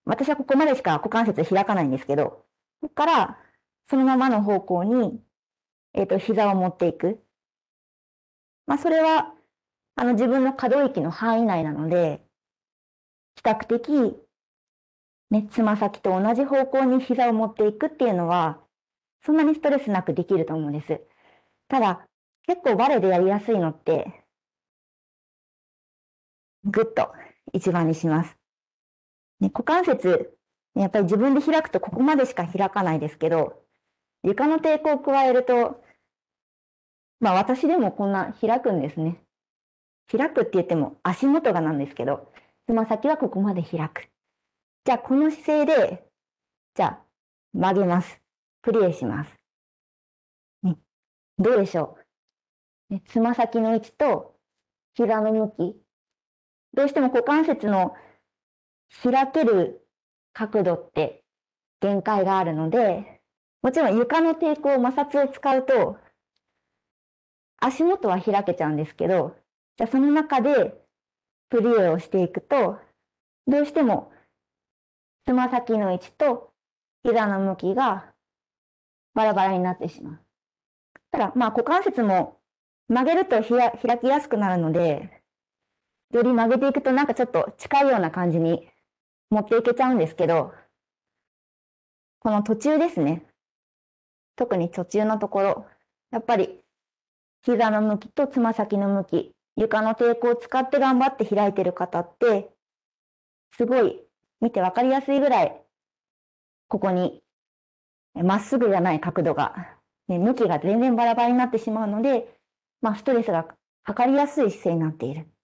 私はここまでしか股関節開かないんですけど、ここからそのままの方向に、膝を持っていく。それは、自分の可動域の範囲内なので、比較的、ね、つま先と同じ方向に膝を持っていくっていうのは、そんなにストレスなくできると思うんです。ただ、結構バレエでやりやすいのって、ぐっと一番にします。ね、股関節、やっぱり自分で開くとここまでしか開かないですけど、床の抵抗を加えると、私でもこんな開くんですね。開くって言っても足元がなんですけど、つま先はここまで開く。じゃあこの姿勢で、じゃあ曲げます。プリエします。ね、どうでしょう。ね、つま先の位置と膝の向き。どうしても股関節の開ける角度って限界があるので、もちろん床の抵抗、摩擦を使うと、足元は開けちゃうんですけど、じゃあその中でプリエをしていくと、どうしてもつま先の位置と膝の向きがバラバラになってしまう。ただ、股関節も曲げると開きやすくなるので、より曲げていくとなんかちょっと近いような感じに持っていけちゃうんですけど、この途中ですね。特に途中のところ、やっぱり膝の向きとつま先の向き、床の抵抗を使って頑張って開いてる方って、すごい見てわかりやすいぐらい、ここにまっすぐじゃない角度が、向きが全然バラバラになってしまうので、ストレスがかかりやすい姿勢になっている。